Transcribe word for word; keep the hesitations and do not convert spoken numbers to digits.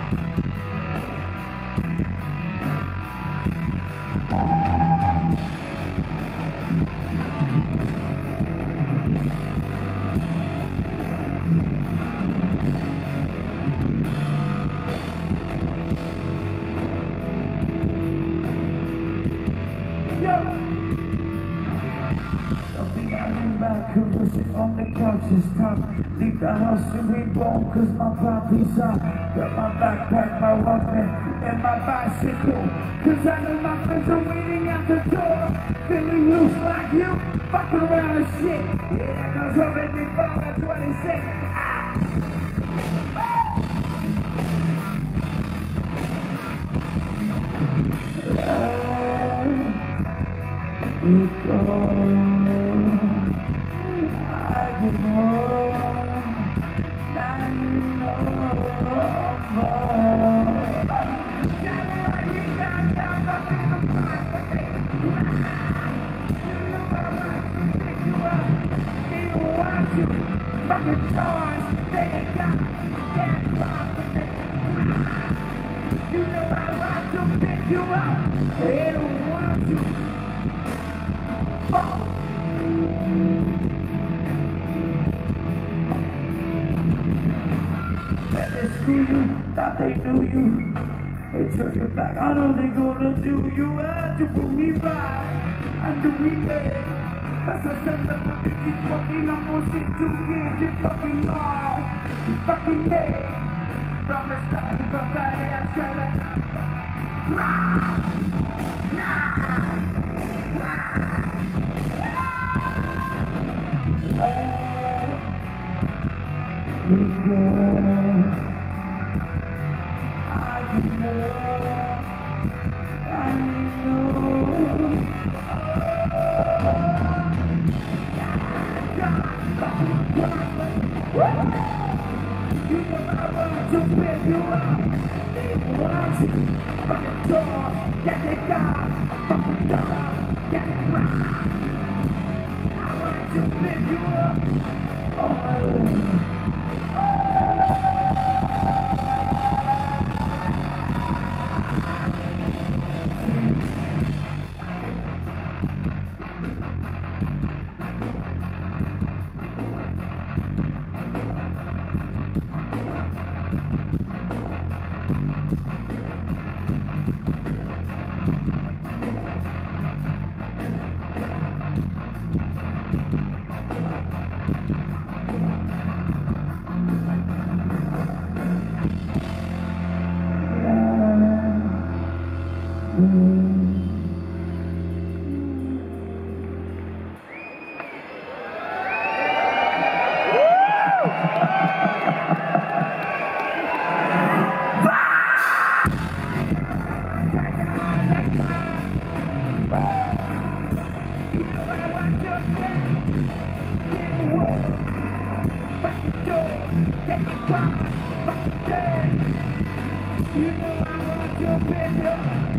Sit on the couch, it's time. Leave the house and reborn, cause my poppy's out. Got my backpack, my Walkman, and my bicycle. Cause I know my friends are waiting at the door. Feeling loose like you, fucking around and shit. Yeah, cause already found at twenty-six. Ah! You go. Fucking toys, they got that problem. You know I like to pick you up. They don't want you. Oh. Let they screw you, thought they knew you. They turn your back, I know they gonna do you. Had to put me back, I knew we made. That's a sense of what you fucking I'm gonna sit to get you fucking long. You fucking dead. Promise that you got that ass trailer. You know I want to pick you up. They want you. Fucking door. Get it gone. Fucking door. Get it right. I want to pick you up. Oh. You know I want your picture.